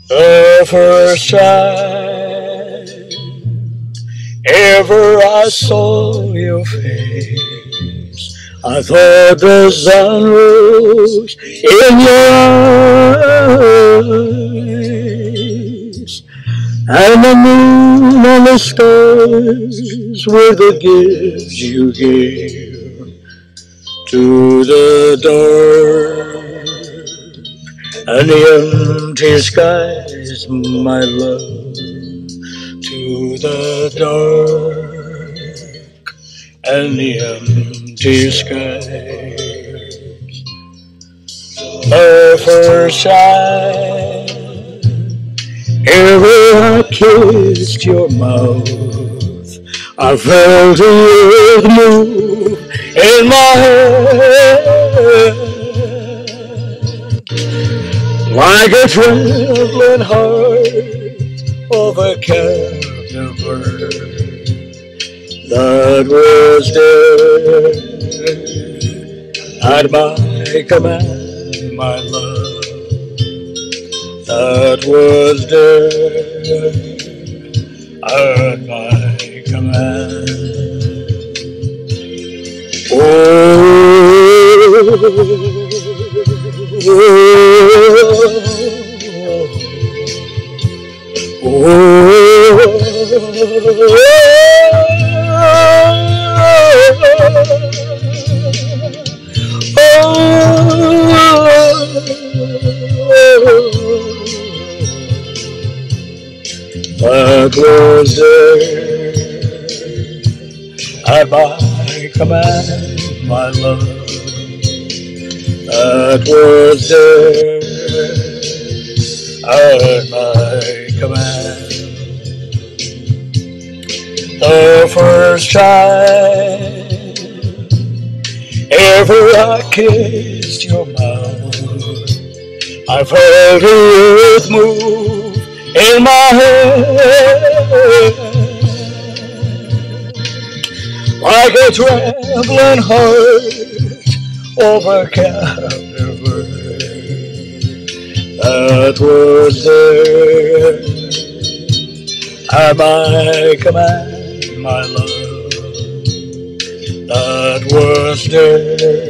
The first time ever I saw your face, I thought the sun rose in your eyes, and the moon and the stars were the gifts you gave to the dark and the empty skies, my love, to the dark and the empty skies. The first time ever I kissed your mouth, I felt the earth move in my head, like a trembling heart of a captive bird that was dead at my command, my love, that was dead at my command. Oh, that was there at my command, my love, that was there at my command. The first time ever I kissed your mouth, I felt the earth move in my head, like a trembling heart of a captive bird that was there at my command, my love, that was there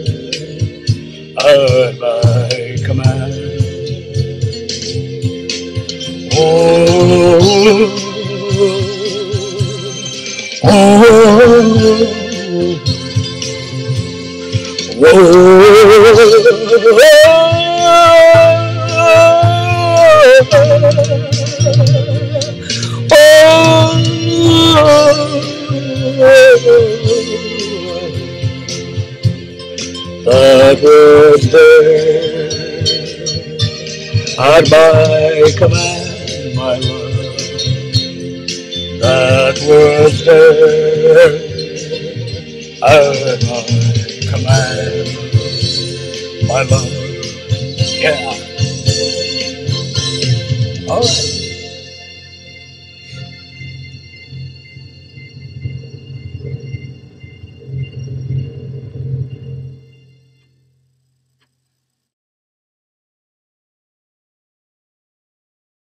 at my command. Oh, oh, that was there at my command, my love, that was there at my command, my love. Yeah. All right.